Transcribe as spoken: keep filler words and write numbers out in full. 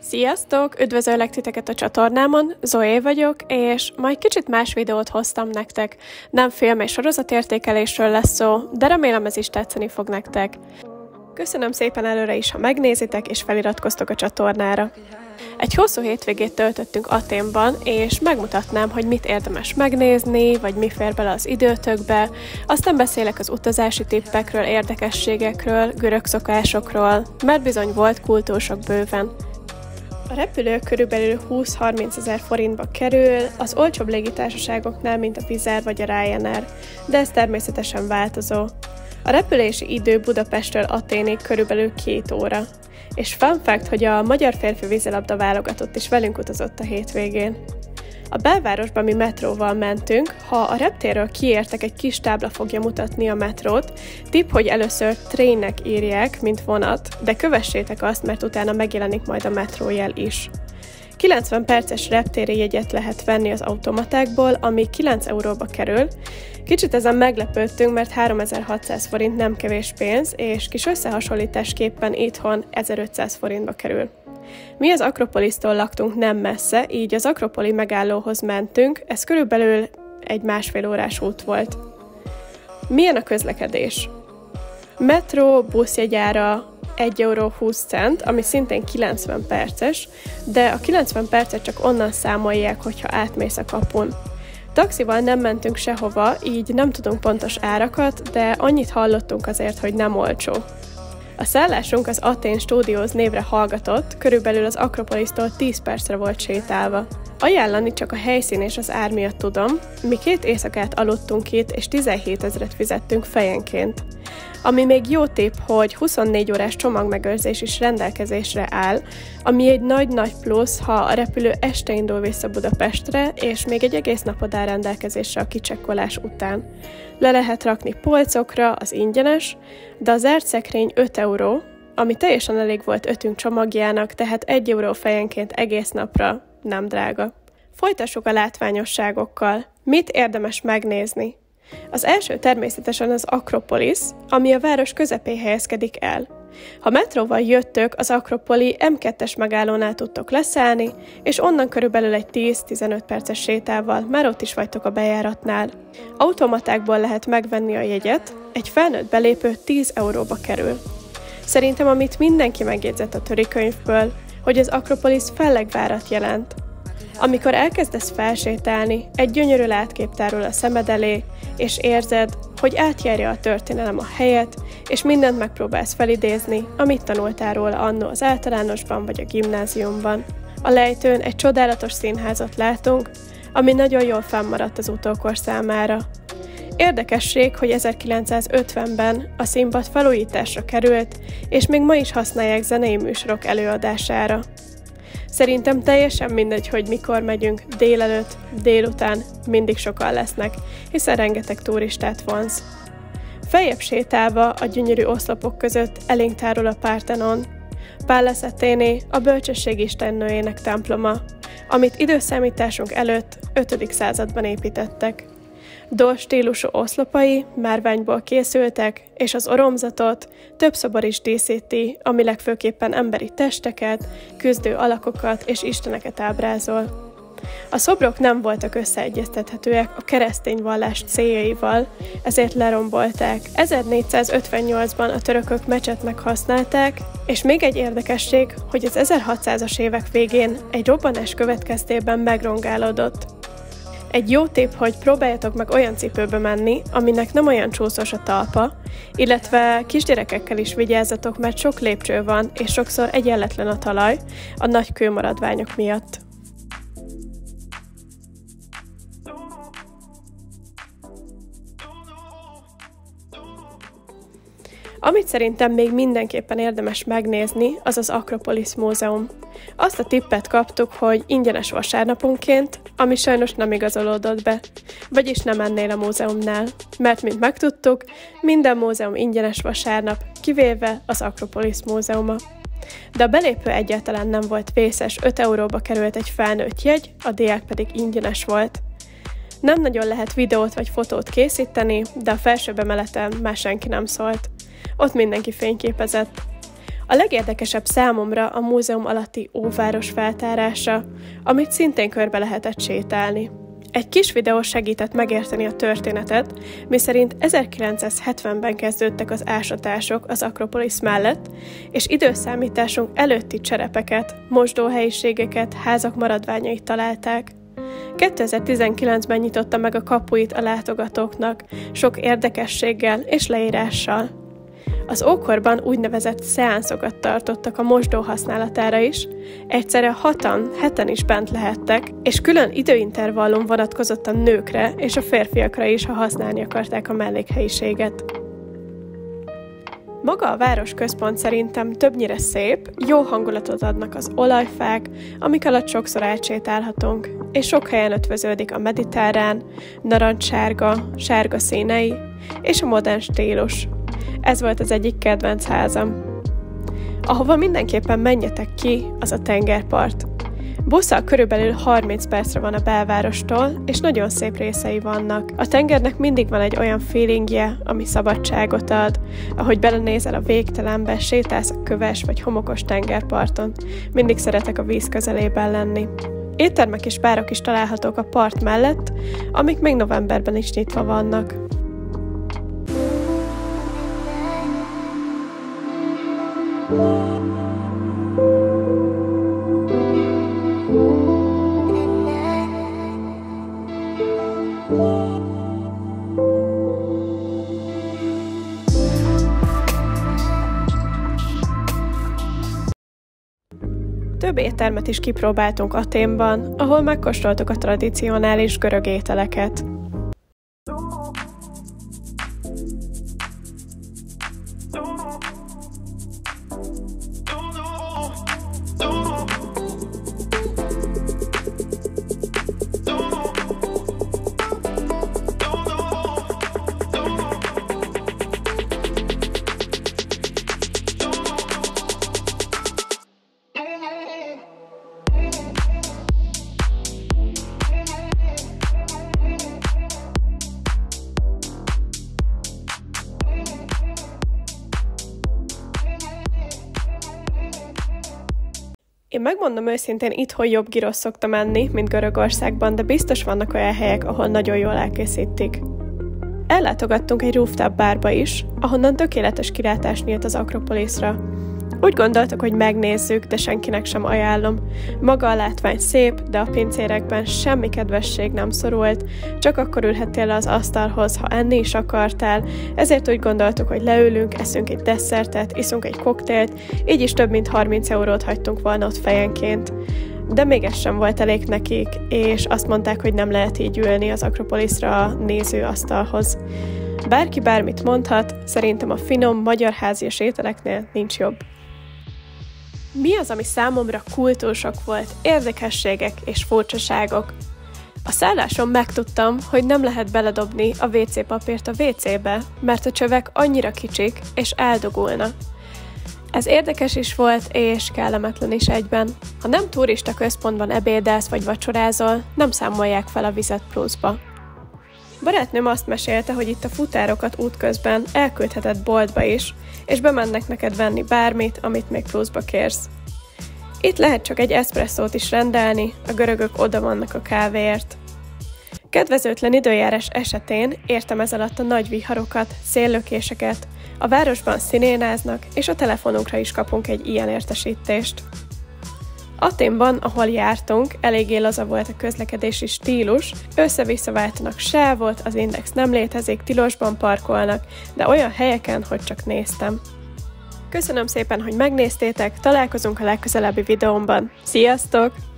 Sziasztok! Üdvözöllek titeket a csatornámon, Zoé vagyok, és ma egy kicsit más videót hoztam nektek. Nem film és sorozatértékelésről lesz szó, de remélem ez is tetszeni fog nektek. Köszönöm szépen előre is, ha megnézitek és feliratkoztok a csatornára. Egy hosszú hétvégét töltöttünk Athénban, és megmutatnám, hogy mit érdemes megnézni, vagy mi fér bele az időtökbe. Aztán beszélek az utazási tippekről, érdekességekről, görög szokásokról, mert bizony volt kultúrsok bőven. A repülő körülbelül húsz-harminc ezer forintba kerül, az olcsóbb légitársaságoknál, mint a Wizz Air vagy a Ryanair, de ez természetesen változó. A repülési idő Budapesttől Athénig körülbelül két óra. És fun fact, hogy a magyar férfi vízilabda válogatott is velünk utazott a hétvégén. A belvárosban mi metróval mentünk, ha a reptérről kiértek, egy kis tábla fogja mutatni a metrót. Tipp, hogy először trainnek írják, mint vonat, de kövessétek azt, mert utána megjelenik majd a metrójel is. kilencven perces reptéri jegyet lehet venni az automatákból, ami kilenc euróba kerül. Kicsit ezen meglepődtünk, mert háromezer-hatszáz forint nem kevés pénz, és kis összehasonlításképpen itthon ezerötszáz forintba kerül. Mi az Akropolisztól laktunk nem messze, így az Akropoli megállóhoz mentünk, ez körülbelül egy másfél órás út volt. Milyen a közlekedés? Metró, buszjegyára egy euró húsz cent, ami szintén kilencven perces, de a kilencven percet csak onnan számolják, hogyha átmész a kapun. Taxival nem mentünk sehova, így nem tudunk pontos árakat, de annyit hallottunk azért, hogy nem olcsó. A szállásunk az Athén Studios névre hallgatott, körülbelül az Akropolisztól tíz percre volt sétálva. Ajánlani csak a helyszín és az ár miatt tudom, mi két éjszakát aludtunk itt, és tizenhét ezret fizettünk fejenként. Ami még jó tipp, hogy huszonnégy órás csomagmegőrzés is rendelkezésre áll, ami egy nagy-nagy plusz, ha a repülő este indul vissza Budapestre, és még egy egész napod áll rendelkezésre a kicsekkolás után. Le lehet rakni polcokra, az ingyenes, de az zárt szekrény öt euró, ami teljesen elég volt ötünk csomagjának, tehát egy euró fejenként egész napra, nem drága. Folytassuk a látványosságokkal. Mit érdemes megnézni? Az első természetesen az Akropolisz, ami a város közepén helyezkedik el. Ha metróval jöttök, az Akropoli em kettes megállónál tudtok leszállni, és onnan körülbelül egy tíz-tizenöt perces sétával már ott is vagytok a bejáratnál. Automatákból lehet megvenni a jegyet, egy felnőtt belépő tíz euróba kerül. Szerintem amit mindenki megjegyzett a törikönyvből, hogy az Akropolisz fellegvárat jelent. Amikor elkezdesz felsétálni, egy gyönyörű látkép tárul a szemed elé, és érzed, hogy átjárja a történelem a helyet, és mindent megpróbálsz felidézni, amit tanultál róla annó az általánosban vagy a gimnáziumban. A lejtőn egy csodálatos színházat látunk, ami nagyon jól fennmaradt az utókor számára. Érdekesség, hogy ezerkilencszázötvenben a színpad felújításra került, és még ma is használják zenei műsorok előadására. Szerintem teljesen mindegy, hogy mikor megyünk, délelőtt, délután, mindig sokan lesznek, hiszen rengeteg turistát vonz. Feljebb sétálva a gyönyörű oszlopok között elénk tárul a Parthenon, Pallas Athéné, a bölcsesség istennőjének temploma, amit időszámításunk előtt ötödik században építettek. Dór stílusú oszlopai márványból készültek, és az oromzatot több szobor is díszíti, ami legfőképpen emberi testeket, küzdő alakokat és isteneket ábrázol. A szobrok nem voltak összeegyeztethetőek a keresztény vallás céljaival, ezért lerombolták. ezernégyszázötvennyolcban a törökök mecsetnek használták, és még egy érdekesség, hogy az ezerhatszázas évek végén egy robbanás következtében megrongálódott. Egy jó tipp, hogy próbáljatok meg olyan cipőbe menni, aminek nem olyan csúszós a talpa, illetve kisgyerekekkel is vigyázzatok, mert sok lépcső van, és sokszor egyenletlen a talaj a nagy kőmaradványok miatt. Amit szerintem még mindenképpen érdemes megnézni, az az Akropolisz Múzeum. Azt a tippet kaptuk, hogy ingyenes vasárnaponként, ami sajnos nem igazolódott be, vagyis nem ennél a múzeumnál, mert mint megtudtuk, minden múzeum ingyenes vasárnap, kivéve az Akropolisz Múzeuma. De a belépő egyáltalán nem volt vészes, öt euróba került egy felnőtt jegy, a diák pedig ingyenes volt. Nem nagyon lehet videót vagy fotót készíteni, de a felsőbb emeleten már senki nem szólt. Ott mindenki fényképezett. A legérdekesebb számomra a múzeum alatti óváros feltárása, amit szintén körbe lehetett sétálni. Egy kis videó segített megérteni a történetet, miszerint ezerkilencszázhetvenben kezdődtek az ásatások az Akropolisz mellett, és időszámításunk előtti cserepeket, mosdóhelyiségeket, házak maradványait találták. kétezer-tizenkilencben nyitotta meg a kapuit a látogatóknak, sok érdekességgel és leírással. Az ókorban úgynevezett szeánszokat tartottak a mosdó használatára is, egyszerre hatan, heten is bent lehettek, és külön időintervallum vonatkozott a nőkre és a férfiakra is, ha használni akarták a mellékhelyiséget. Maga a városközpont szerintem többnyire szép, jó hangulatot adnak az olajfák, amik alatt sokszor átsétálhatunk, és sok helyen ötvöződik a mediterrán, narancssárga, sárga színei és a modern stílus. Ez volt az egyik kedvenc házam. Ahova mindenképpen menjetek ki, az a tengerpart. Busszal körülbelül harminc percre van a belvárostól, és nagyon szép részei vannak. A tengernek mindig van egy olyan feelingje, ami szabadságot ad, ahogy belenézel a végtelenbe, sétálsz a köves vagy homokos tengerparton. Mindig szeretek a víz közelében lenni. Éttermek és bárok is találhatók a part mellett, amik még novemberben is nyitva vannak. Több éttermet is kipróbáltunk Athénban, ahol megkóstoltuk a tradicionális görög ételeket. Én megmondom őszintén, itthon jobb gyrosz szoktam enni, mint Görögországban, de biztos vannak olyan helyek, ahol nagyon jól elkészítik. Ellátogattunk egy rooftop bárba is, ahonnan tökéletes kilátás nyílt az Akropoliszra. Úgy gondoltuk, hogy megnézzük, de senkinek sem ajánlom. Maga a látvány szép, de a pincérekben semmi kedvesség nem szorult, csak akkor ülhettél le az asztalhoz, ha enni is akartál, ezért úgy gondoltuk, hogy leülünk, eszünk egy desszertet, iszunk egy koktélt, így is több mint harminc eurót hagytunk volna ott fejenként. De még ez sem volt elég nekik, és azt mondták, hogy nem lehet így ülni az Akropoliszra a nézőasztalhoz. Bárki bármit mondhat, szerintem a finom magyar házias ételeknél nincs jobb. Mi az, ami számomra kultursok volt, érdekességek és furcsaságok? A szálláson megtudtam, hogy nem lehet beledobni a vé cé papírt a vé cébe, mert a csövek annyira kicsik és eldugulnak. Ez érdekes is volt, és kellemetlen is egyben. Ha nem turista központban ebédelsz vagy vacsorázol, nem számolják fel a vizet pluszba. Barátnőm azt mesélte, hogy itt a futárokat útközben elküldheted boltba is, és bemennek neked venni bármit, amit még pluszba kérsz. Itt lehet csak egy eszpresszót is rendelni, a görögök oda vannak a kávéért. Kedvezőtlen időjárás esetén értem ez alatt a nagy viharokat, széllökéseket, a városban szirénáznak, és a telefonunkra is kapunk egy ilyen értesítést. Athénban, ahol jártunk, eléggé laza volt a közlekedési stílus, össze-vissza váltanak sávot, az index nem létezik, tilosban parkolnak, de olyan helyeken, hogy csak néztem. Köszönöm szépen, hogy megnéztétek, találkozunk a legközelebbi videómban. Sziasztok!